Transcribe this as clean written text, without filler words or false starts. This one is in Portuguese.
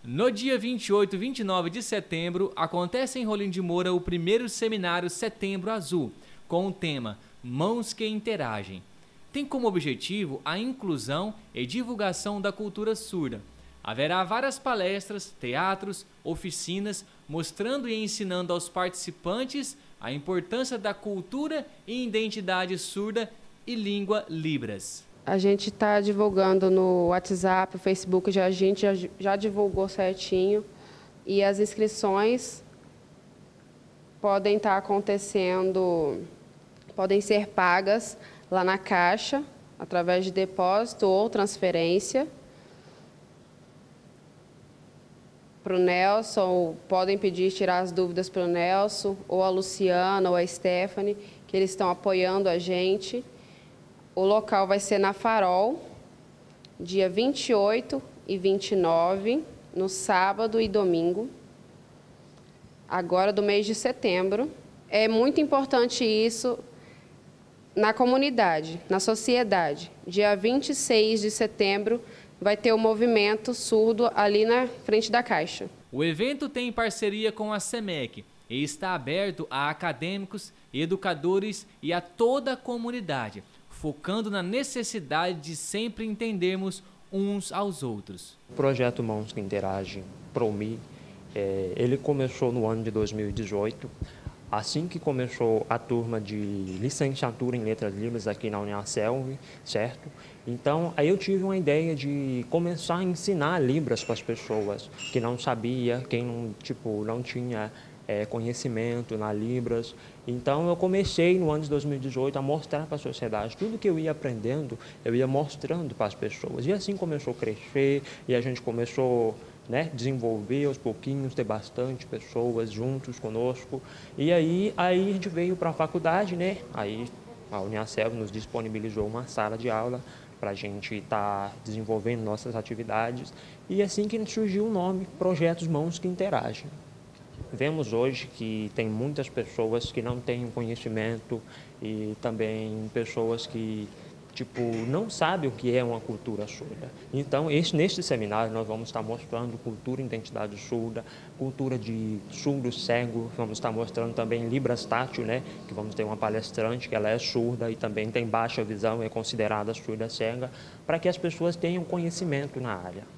No dia 28 e 29 de setembro, acontece em Rolim de Moura o primeiro seminário Setembro Azul, com o tema Mãos que Interagem. Tem como objetivo a inclusão e divulgação da cultura surda. Haverá várias palestras, teatros, oficinas, mostrando e ensinando aos participantes a importância da cultura e identidade surda e língua Libras. A gente está divulgando no WhatsApp, no Facebook, a gente já divulgou certinho. E as inscrições podem estar acontecendo, podem ser pagas lá na Caixa, através de depósito ou transferência. Para o Nelson, podem pedir, tirar as dúvidas para o Nelson, ou a Luciana, ou a Stephanie, que eles estão apoiando a gente. O local vai ser na Farol, dia 28 e 29, no sábado e domingo, agora do mês de setembro. É muito importante isso na comunidade, na sociedade. Dia 26 de setembro vai ter o movimento surdo ali na frente da Caixa. O evento tem parceria com a SEMEC e está aberto a acadêmicos, educadores e a toda a comunidade, focando na necessidade de sempre entendermos uns aos outros. O projeto Mãos que Interagem, PROMI, ele começou no ano de 2018, assim que começou a turma de licenciatura em Letras Libras aqui na Uniaselv, certo? Então, aí eu tive uma ideia de começar a ensinar Libras para as pessoas que não sabia, quem não tinha conhecimento na Libras. Então, eu comecei no ano de 2018 a mostrar para a sociedade tudo que eu ia aprendendo, eu ia mostrando para as pessoas. E assim começou a crescer e a gente começou desenvolver aos pouquinhos, ter bastante pessoas juntos conosco. E aí a gente veio para a faculdade, Aí a Uniaselv nos disponibilizou uma sala de aula para a gente estar desenvolvendo nossas atividades. E assim que surgiu o nome, Projetos Mãos que Interagem. Vemos hoje que tem muitas pessoas que não têm conhecimento e também pessoas que não sabem o que é uma cultura surda. Então, neste seminário, nós vamos estar mostrando cultura e identidade surda, cultura de surdo cego, vamos estar mostrando também Libras tátil, que vamos ter uma palestrante que ela é surda e também tem baixa visão, é considerada surda cega, para que as pessoas tenham conhecimento na área.